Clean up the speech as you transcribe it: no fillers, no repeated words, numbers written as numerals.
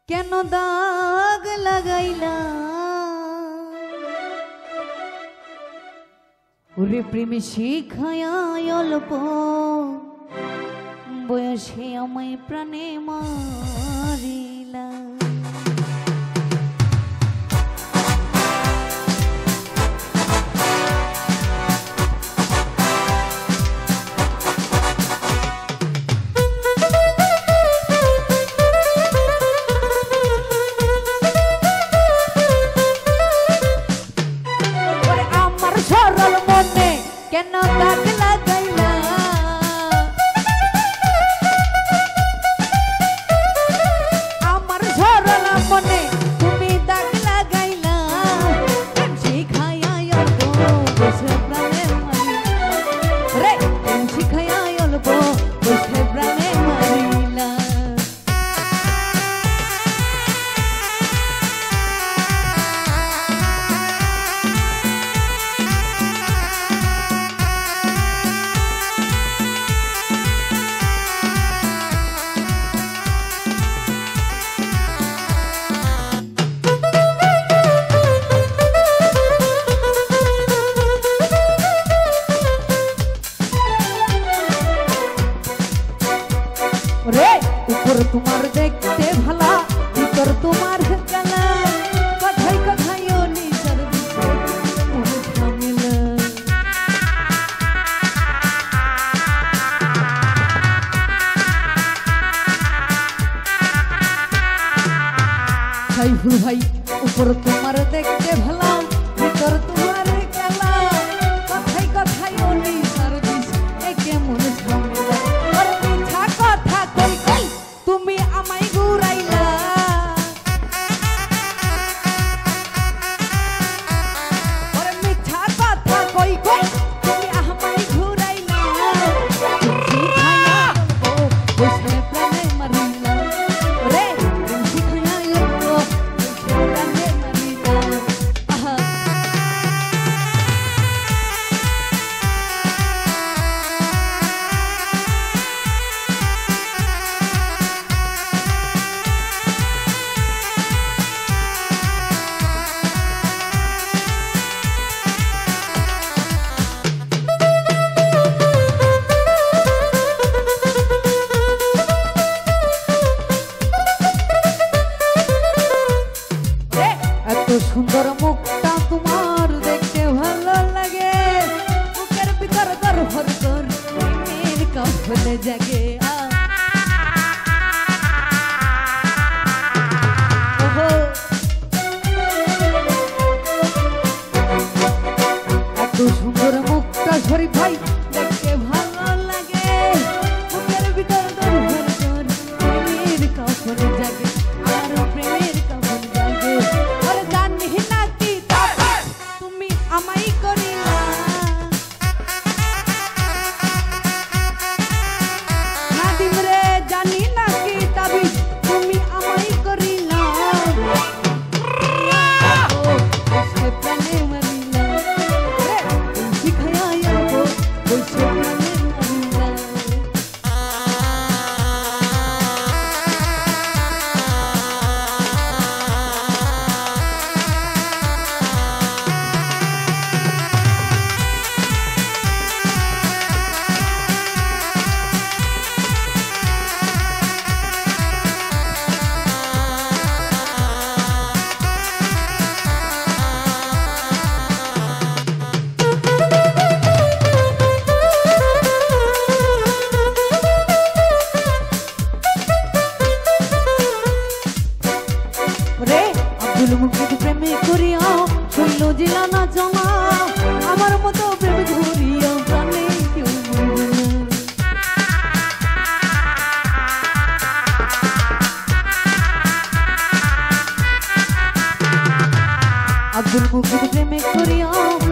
কেন দাগ লাগাইলা ওরে প্রেমে শিখায়া অল্প বয়সে আমায় প্রাণে মারিলা। কেন দাগ লাগাইলা আমার সরল মনে তুমি দাগ লাগাইলা শিখায়া অল্প বসে প্রাণে মারিলা রে শিখায়া অল্প বসে প্রাণে মারিলা। উপর তোমার দেখতে ভালা ভিতর তোমার কালা কথাই কথাই নিজের ঝামেলা। সাইফুল ভাই উপর তোমার দেখতে ভালা ভিতর তোমার কালা কথাই কথাই নিজের কেমন ঝামেলা। তুমি আমায় ঘুরাইলা ওরে মিঠা কথা কই কই তুমি আমায় ঘুরাইলা শিখায়া বসে প্রাণে মারিলা রে শিখায়া বসে প্রাণে মারিলা। আহা সুন্দর মুখটা তোমার দেখতে ভালো লাগে বুকের ভিতর দরহর কর প্রেমের কাফলে জাগে। এত সুন্দর মুখটা শরীফ ভাই দেখতে ভালো লাগে বুকের ভিতর দরহর কর প্রেমের কাফলে জাগে আর প্রেমের কাফলে জাগে। আমায় করিলা নাদিম রে জানি না কি তাবি তুমি আমায় করিলা বসে প্রাণে মারিলা শিখায়া অল্প বসে প্রাণে মারিলা। প্রেমে করিয়া শৈল জেলা না জমা আমার মতো প্রেমে ধরিয়া প্রাণে কেউ আব্দুল মুকিদ প্রেমে করিয়া